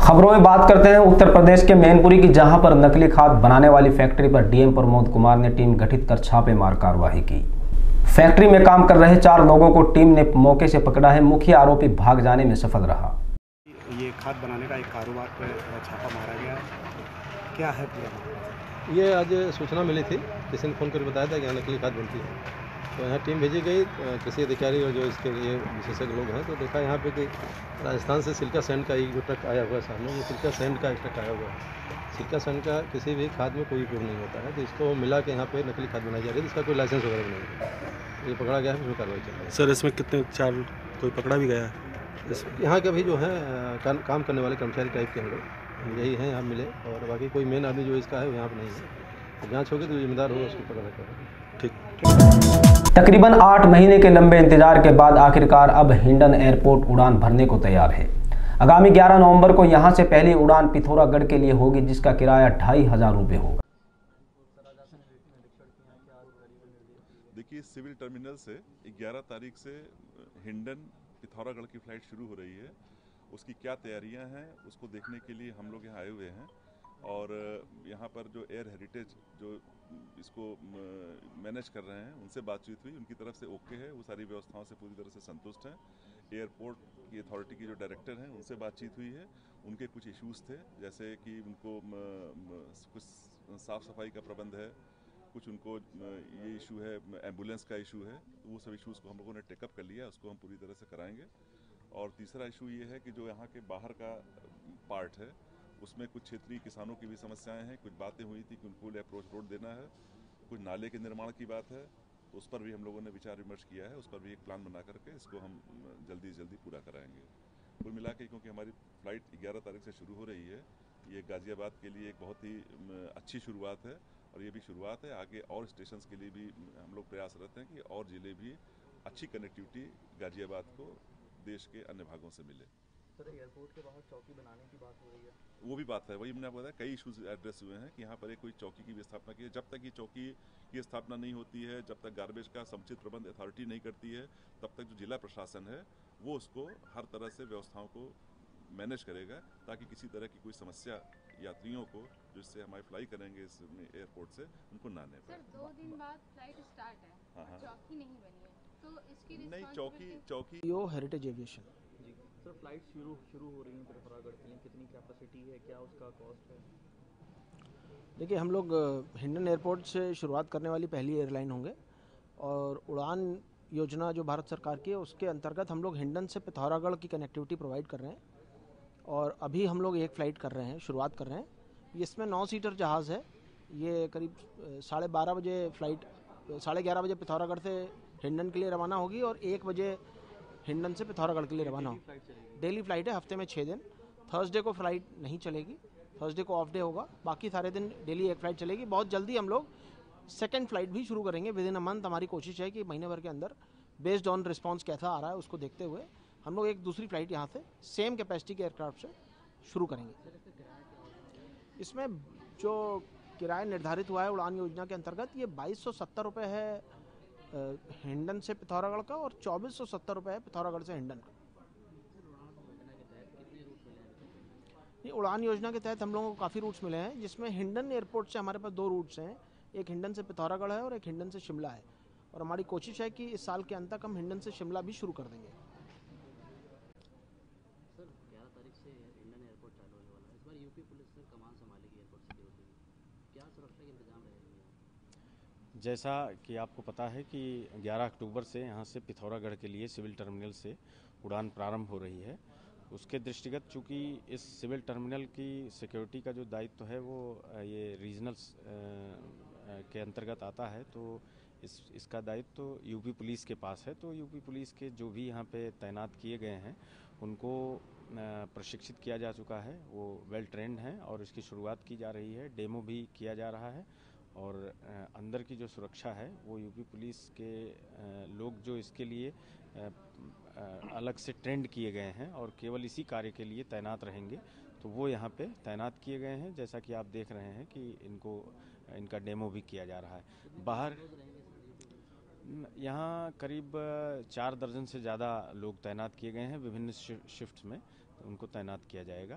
खबरों में बात करते हैं उत्तर प्रदेश के मैनपुरी की, जहां पर नकली खाद बनाने वाली फैक्ट्री पर डीएम प्रमोद कुमार ने टीम गठित कर छापेमार कार्रवाई की। फैक्ट्री में काम कर रहे 4 लोगों को टीम ने मौके से पकड़ा है। मुख्य आरोपी भाग जाने में सफल रहा। ये खाद बनाने का एक कारोबार पर छापा मारा गया है। क्या है पूरा मामला? ये आज सूचना मिली थी, किसी ने फ़ोन कर बताया था कि यहाँ नकली खाद बनती है, तो यहाँ टीम भेजी गई। कृषि अधिकारी और जो इसके लिए विशेषज्ञ लोग हैं, तो देखा यहाँ पे कि राजस्थान से सिल्का सैंड का एक ट्रक आया हुआ है सामने। ये सिल्का सैंड का एक ट्रक आया हुआ है। सिल्का सैंड का किसी भी खाद में कोई उपयोग नहीं होता है, तो इसको मिला के यहाँ पे नकली खाद बनाई जा रही है, इसका कोई लाइसेंस वगैरह नहीं है। ये पकड़ा गया है, उसमें कार्रवाई चल रही है। सर, इसमें कितने 4 कोई पकड़ा भी गया है? यहाँ के भी जो है काम करने वाले कर्मचारी टाइप के हम लोग यही हैं, यहाँ मिले, और बाकी कोई मेन आदमी जो इसका है वो यहाँ पर नहीं है। तो जाँच होगी तो जिम्मेदार होगा उसकी पकड़ करेंगे। ठीक। तकरीबन 8 महीने के लंबे इंतजार के बाद आखिरकार अब हिंडन एयरपोर्ट उड़ान भरने को तैयार है। आगामी 11 नवंबर को यहां से पहली उड़ान पिथौरागढ़ के लिए होगी, जिसका किराया 2500 रुपये होगा। देखिए, सिविल टर्मिनल से 11 तारीख से हिंडन पिथौरागढ़ की फ़्लाइट शुरू हो रही है। उसकी क्या तैयारियां हैं उसको देखने के लिए हम लोग यहाँ आए हुए हैं। और यहाँ पर जो एयर हेरिटेज जो इसको मैनेज कर रहे हैं, उनसे बातचीत हुई, उनकी तरफ से ओके है, वो सारी व्यवस्थाओं से पूरी तरह से संतुष्ट हैं। एयरपोर्ट की अथॉरिटी की जो डायरेक्टर हैं उनसे बातचीत हुई है। उनके कुछ इश्यूज़ थे, जैसे कि उनको कुछ साफ़ सफाई का प्रबंध है, कुछ उनको ये इशू है, एम्बुलेंस का इशू है। वो सब इश्यूज़ को हम लोगों ने टेकअप कर लिया, उसको हम पूरी तरह से कराएंगे। और तीसरा इशू ये है कि जो यहाँ के बाहर का पार्ट है, उसमें कुछ क्षेत्रीय किसानों की भी समस्याएं हैं। कुछ बातें हुई थी कि उनको अप्रोच रोड देना है, कुछ नाले के निर्माण की बात है, तो उस पर भी हम लोगों ने विचार विमर्श किया है। उस पर भी एक प्लान बना करके इसको हम जल्दी से जल्दी पूरा कराएंगे। कुल मिला के, क्योंकि हमारी फ़्लाइट 11 तारीख से शुरू हो रही है, ये गाज़ियाबाद के लिए एक बहुत ही अच्छी शुरुआत है। और ये भी शुरुआत है, आगे और स्टेशंस के लिए भी हम लोग प्रयासरत हैं कि और ज़िले भी अच्छी कनेक्टिविटी गाज़ियाबाद को देश के अन्य भागों से मिले। सर, एयरपोर्ट के बाहर चौकी बनाने की बात हो रही है। वो भी बात है, वही मैंने आपको बताया, कई इशूज़ एड्रेस हुए हैं कि यहाँ पर एक कोई चौकी की भी स्थापना की है। जब तक ये चौकी की स्थापना नहीं होती है, जब तक गार्बेज का समुचित प्रबंध अथॉरिटी नहीं करती है, तब तक जो जिला प्रशासन है वो उसको हर तरह से व्यवस्थाओं को मैनेज करेगा, ताकि किसी तरह की कोई समस्या यात्रियों को जिससे हमारी फ्लाई करेंगे इस एयरपोर्ट से, उनको ना आने पाए। सर, 2 दिन बाद फ्लाइट स्टार्ट है। हाँ। चौकी नहीं बनी है, तो इसकी नहीं, चौकी यो हेरिटेज एविएशन। जी सर, फ्लाइट शुरू हो रही है पिथौरागढ़ के लिए, कितनी कैपेसिटी है, क्या उसका कॉस्ट है? देखिए, हम लोग हिंडन एयरपोर्ट से शुरुआत करने वाली पहली एयरलाइन होंगे, और उड़ान योजना जो भारत सरकार की है उसके अंतर्गत हम लोग हिंडन से पिथौरागढ़ की कनेक्टिविटी प्रोवाइड कर रहे हैं। और अभी हम लोग एक फ़्लाइट कर रहे हैं, शुरुआत कर रहे हैं। इसमें 9 सीटर जहाज़ है। ये करीब 12:30 बजे फ़्लाइट 11:30 बजे पिथौरागढ़ से हिंडन के लिए रवाना होगी, और 1 बजे हिंडन से पिथौरागढ़ के लिए रवाना होगी। डेली फ़्लाइट है, हफ्ते में 6 दिन। थर्सडे को फ़्लाइट नहीं चलेगी, थर्सडे को ऑफ डे होगा, बाकी सारे दिन डेली एक फ़्लाइट चलेगी। बहुत जल्दी हम लोग सेकेंड फ़्लाइट भी शुरू करेंगे विद इन अ मंथ। हमारी कोशिश है कि महीने भर के अंदर, बेस्ड ऑन रिस्पॉन्स कैसा आ रहा है उसको देखते हुए, हम लोग एक दूसरी फ़्लाइट यहाँ से सेम कैपेसिटी के एयरक्राफ्ट से शुरू करेंगे। इसमें जो किराया निर्धारित हुआ है उड़ान योजना के अंतर्गत, ये 2270 रुपये है हिंडन से पिथौरागढ़ का, और 2470 रुपये है पिथौरागढ़ से हिंडन का। ये उड़ान योजना के तहत हम लोगों को काफ़ी रूट्स मिले हैं, जिसमें हिंडन एयरपोर्ट से हमारे पास 2 रूट्स हैं। एक हिंडन से पिथौरागढ़ है और एक हिंडन से शिमला है। और हमारी कोशिश है कि इस साल के अंत तक हम हिंडन से शिमला भी शुरू कर देंगे। सर, 11 तारीख से हिंडन एयरपोर्ट चालू होने वाला है। इस बार यूपी पुलिस ने कमान संभालेगी एयरपोर्ट सिक्योरिटी की, क्या सुरक्षा के इंतजाम रहेंगे? जैसा कि आपको पता है कि 11 अक्टूबर से यहाँ से पिथौरागढ़ के लिए सिविल टर्मिनल से उड़ान प्रारंभ हो रही है। उसके दृष्टिगत, चूँकि इस सिविल टर्मिनल की सिक्योरिटी का जो दायित्व है वो ये रीजनल्स के अंतर्गत आता है, तो इसका दायित्व तो यूपी पुलिस के पास है। तो यूपी पुलिस के जो भी यहाँ पे तैनात किए गए हैं उनको प्रशिक्षित किया जा चुका है, वो वेल ट्रेंड हैं, और इसकी शुरुआत की जा रही है, डेमो भी किया जा रहा है। और अंदर की जो सुरक्षा है वो यूपी पुलिस के लोग जो इसके लिए अलग से ट्रेंड किए गए हैं और केवल इसी कार्य के लिए तैनात रहेंगे, तो वो यहाँ पे तैनात किए गए हैं। जैसा कि आप देख रहे हैं कि इनका डेमो भी किया जा रहा है। बाहर यहाँ करीब 4 दर्जन से ज़्यादा लोग तैनात किए गए हैं विभिन्न शिफ्ट्स में, तो उनको तैनात किया जाएगा।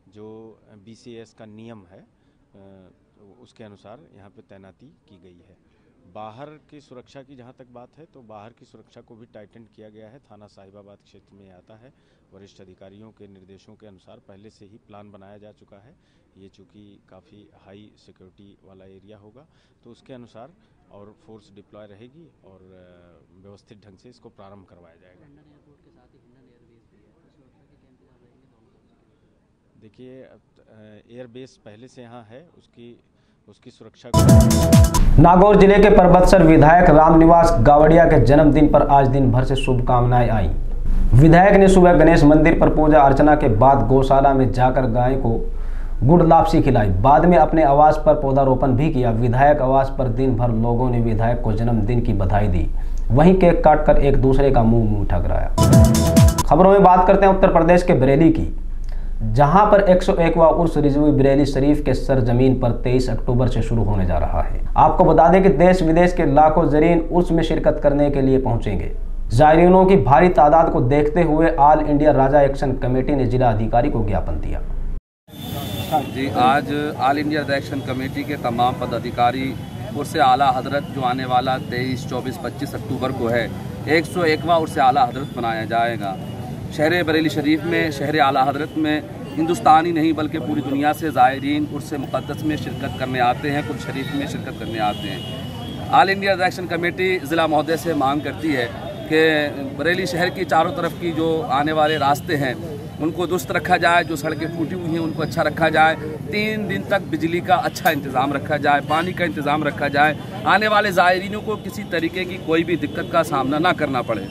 जो BCS का नियम है उसके अनुसार यहाँ पे तैनाती की गई है। बाहर की सुरक्षा की जहाँ तक बात है तो बाहर की सुरक्षा को भी टाइटन किया गया है। थाना साहिबाबाद क्षेत्र में आता है। वरिष्ठ अधिकारियों के निर्देशों के अनुसार पहले से ही प्लान बनाया जा चुका है। ये चूँकि काफ़ी हाई सिक्योरिटी वाला एरिया होगा तो उसके अनुसार और फोर्स डिप्लॉय रहेगी और व्यवस्थित ढंग से इसको प्रारंभ करवाया जाएगा। हिंडन एयरपोर्ट के साथ ही हिंडन एयरबेस भी है, तो सुरक्षा के क्या इंतजाम रहेंगे दोनों? देखिए एयरबेस पहले से यहाँ है, उसकी सुरक्षा। नागौर जिले के परबतसर विधायक रामनिवास गावड़िया के जन्मदिन पर आज दिन भर से शुभकामनाएं आई। विधायक ने सुबह गणेश मंदिर पर पूजा अर्चना के बाद गौशाला में जाकर गाय को गुड़ लापसी खिलाई। बाद में अपने आवास पर पौधारोपण भी किया। विधायक आवास पर दिन भर लोगों ने विधायक को जन्मदिन की बधाई दी, वहीं केक काटकर एक दूसरे का मुंह ठकराया। खबरों में बात करते हैं उत्तर प्रदेश के बरेली की, जहां पर 101वां उर्स रिजवी बरेली शरीफ के सरजमीन पर 23 अक्टूबर से शुरू होने जा रहा है। आपको बता दें कि देश विदेश के लाखों ज़ायरीन उर्स में शिरकत करने के लिए पहुंचेंगे। ज़ायरीनों की भारी तादाद को देखते हुए all India Raza action committee ने जिला अधिकारी को ज्ञापन दिया। जी, आज all India Raza action committee के तमाम पदाधिकारी उर्स आला हजरत जो आने वाला 23, 24, 25 अक्टूबर को है 101वां उर्स आला हजरत मनाया जाएगा। शहर बरेली शरीफ में, शहर आला हजरत में हिंदुस्तान ही नहीं बल्कि पूरी दुनिया से ज़ायरीन उर्स मुक़द्दस में शिरकत करने आते हैं, कुल शरीफ में शिरकत करने आते हैं। All India Raza action committee ज़िला महोदय से मांग करती है कि बरेली शहर की चारों तरफ की जो आने वाले रास्ते हैं उनको दुरुस्त रखा जाए, जो सड़कें फूटी हुई हैं उनको अच्छा रखा जाए, 3 दिन तक बिजली का अच्छा इंतज़ाम रखा जाए, पानी का इंतज़ाम रखा जाए, आने वाले ज़ायरीनों को किसी तरीके की कोई भी दिक्कत का सामना ना करना पड़े।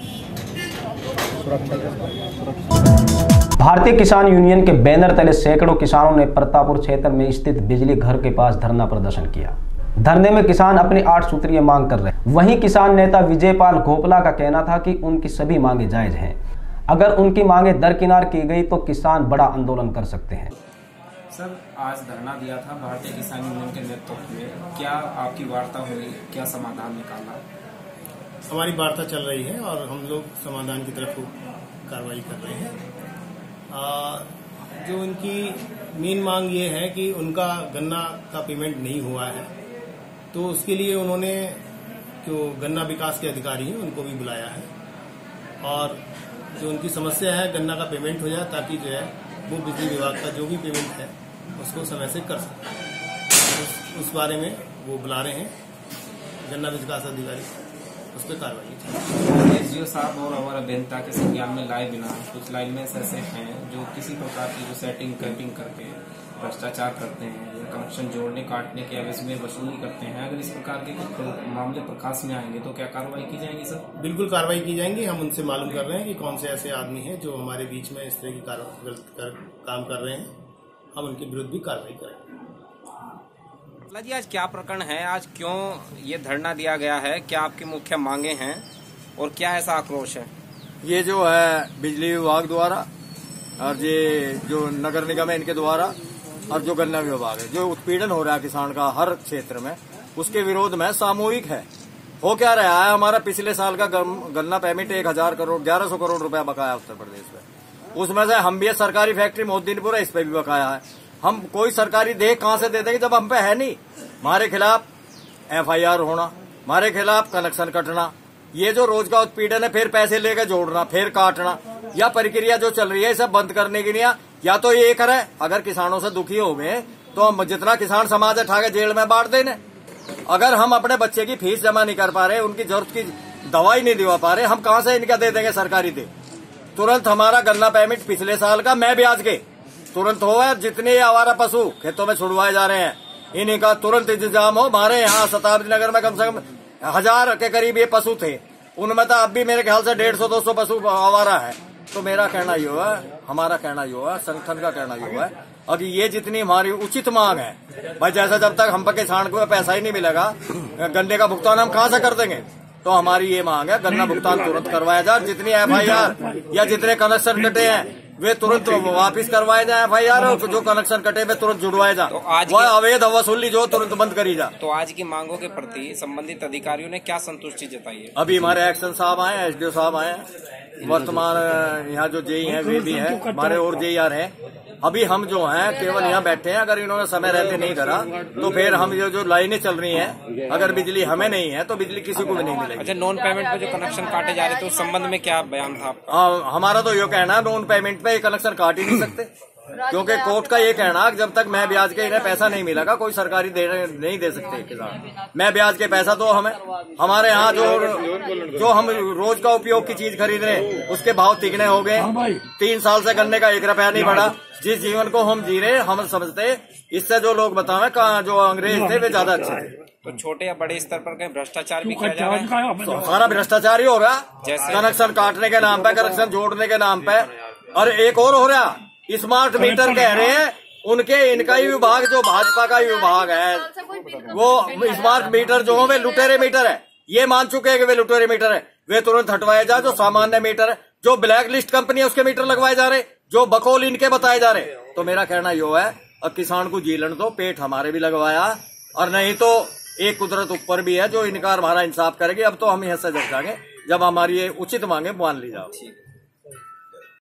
भारतीय किसान यूनियन के बैनर तले सैकड़ों किसानों ने प्रतापपुर क्षेत्र में स्थित बिजली घर के पास धरना प्रदर्शन किया। धरने में किसान अपनी 8 सूत्रीय मांग कर रहे। वहीं किसान नेता विजयपाल घोपला का कहना था कि उनकी सभी मांगे जायज हैं। अगर उनकी मांगे दरकिनार की गई तो किसान बड़ा आंदोलन कर सकते हैं। सर, आज धरना दिया था भारतीय किसान यूनियन के नेतृत्व में, क्या आपकी वार्ता हुई, क्या समाधान निकाला? हमारी वार्ता चल रही है और हम लोग समाधान की तरफ कार्रवाई कर रहे हैं। जो उनकी मेन मांग ये है कि उनका गन्ना का पेमेंट नहीं हुआ है, तो उसके लिए उन्होंने जो गन्ना विकास के अधिकारी हैं उनको भी बुलाया है और जो उनकी समस्या है गन्ना का पेमेंट हो जाए ताकि जो है वो बिजली विभाग का जो भी पेमेंट है उसको समय से कर सकें। उस बारे में वो बुला रहे हैं गन्ना विकास अधिकारी, उस पर कार्रवाई। एसडीओ साहब और हमारा बेनता के संज्ञान में लाए बिना कुछ लाइनमैन ऐसे हैं जो किसी प्रकार की जो सेटिंग कैपिंग करके भ्रष्टाचार करते हैं या कनेक्शन जोड़ने काटने के एवज में वसूली करते हैं। अगर इस प्रकार के कुछ मामले प्रकाश में आएंगे तो क्या कार्रवाई की जाएगी? सर, बिल्कुल कार्रवाई की जाएंगी। हम उनसे मालूम कर रहे हैं कि कौन से ऐसे आदमी हैं जो हमारे बीच में इस तरह की गलत काम कर रहे हैं। हम उनके विरुद्ध भी कार्रवाई करेंगे। जी, आज क्या प्रकरण है? आज क्यों ये धरना दिया गया है? क्या आपकी मुख्य मांगे हैं और क्या ऐसा आक्रोश है? ये जो है बिजली विभाग द्वारा और ये जो नगर निगम है इनके द्वारा और जो गन्ना विभाग है, जो उत्पीड़न हो रहा है किसान का हर क्षेत्र में, उसके विरोध में सामूहिक है। हो क्या रहा है, हमारा पिछले साल का गन्ना पेमेंट 1100 करोड़ रुपया बकाया उत्तर प्रदेश में। उसमें से हम भी सरकारी फैक्ट्री मोहद्दीनपुर है, इस पे भी बकाया है। हम कोई सरकारी देख कहां से दे देंगे जब हम पे है नहीं। हमारे खिलाफ FIR होना, हमारे खिलाफ कनेक्शन कटना, ये जो रोज का उत्पीड़न है, फिर पैसे लेकर जोड़ना, फिर काटना, या प्रक्रिया जो चल रही है इसे बंद करने के लिए या तो ये करे, अगर किसानों से दुखी हो गए तो हम जितना किसान समाज है ठाके जेल में बांट देने। अगर हम अपने बच्चे की फीस जमा नहीं कर पा रहे, उनकी जरूरत की दवाई नहीं दिवा पा रहे, हम कहां से इनका दे देंगे सरकारी दे? तुरंत हमारा गन्ना पेमेंट पिछले साल का मैं ब्याज के तुरंत हो, जितने आवारा पशु खेतों में छुड़वाए जा रहे हैं इन्हीं का तुरंत इंतजाम हो। हमारे यहाँ शताब्दी नगर में कम से कम 1000 के करीब ये पशु थे, उनमें तो अब भी मेरे ख्याल से 150-200 पशु आवारा है। तो मेरा कहना ये हुआ, हमारा कहना ये हुआ, संगठन का कहना ये हुआ है, अब ये जितनी हमारी उचित मांग है भाई, जैसा जब तक हम पर किसान को पैसा ही नहीं मिलेगा, गन्ने का भुगतान हम कहां से कर देंगे? तो हमारी ये मांग है गन्ना भुगतान तुरंत करवाया जाए। जितनी FIR या जितने कनेक्शन कटे हैं वे तुरंत वापिस करवाए जाए FIR, और जो कनेक्शन कटे वे तुरंत जुड़वाए जाए। तो वह अवैध वसूली जो तुरंत बंद करी जाए। तो आज की मांगों के प्रति संबंधित अधिकारियों ने क्या संतुष्टि जताई है? अभी हमारे एक्शन साहब आए, SDO साहब आए, वर्तमान यहाँ जो JE हैं वे भी हैं, हमारे और JER हैं, अभी हम जो हैं केवल यहाँ बैठे हैं। अगर इन्होंने समय रहते नहीं करा तो फिर हम जो लाइनें चल रही हैं, अगर बिजली हमें नहीं है तो बिजली किसी को भी नहीं मिलेगी। अच्छा, नॉन पेमेंट पे जो कनेक्शन काटे जा रहे थे उस संबंध में क्या बयान था आपका? हमारा तो ये कहना है नॉन पेमेंट पे कनेक्शन काट ही नहीं सकते, क्योंकि कोर्ट का ये कहना जब तक मैं ब्याज के इन्हें पैसा नहीं मिलेगा कोई सरकारी नहीं दे सकते किसान। मैं ब्याज के पैसा तो हमें हमारे यहाँ जो हम रोज का उपयोग की चीज खरीद रहे हैं उसके भाव तिगने हो गए। 3 साल से गन्ने का 1 रुपया नहीं बढ़ा। जिस जीवन को हम जी रहे हम समझते इससे जो लोग बतावे जो अंग्रेज थे वे ज्यादा अच्छे थे। तो छोटे या बड़े स्तर पर कहीं भ्रष्टाचार भी किया जा रहा है? तो सारा भ्रष्टाचार ही हो रहा, जैसे कनेक्शन काटने के नाम पे, कनेक्शन जोड़ने के नाम पे। और एक और हो रहा, स्मार्ट मीटर कह रहे हैं उनके इनका ही विभाग जो भाजपा का विभाग है वो स्मार्ट मीटर जो वे लुटेरे मीटर है। ये मान चुके हैं कि वे लुटेरे मीटर है, वे तुरंत हटवाए जाए। जो सामान्य मीटर है, जो ब्लैक लिस्ट कंपनी है उसके मीटर लगवाए जा रहे, जो बकौल इनके बताए जा रहे। तो मेरा कहना यो है और किसान को जीलन तो पेट हमारे भी लगवाया, और नहीं तो एक कुदरत ऊपर भी है जो इनकार हमारा इंसाफ करेगी। अब तो हम यहाँ से जब जाएंगे जब हमारी ये उचित मांगे मान ली जाओ।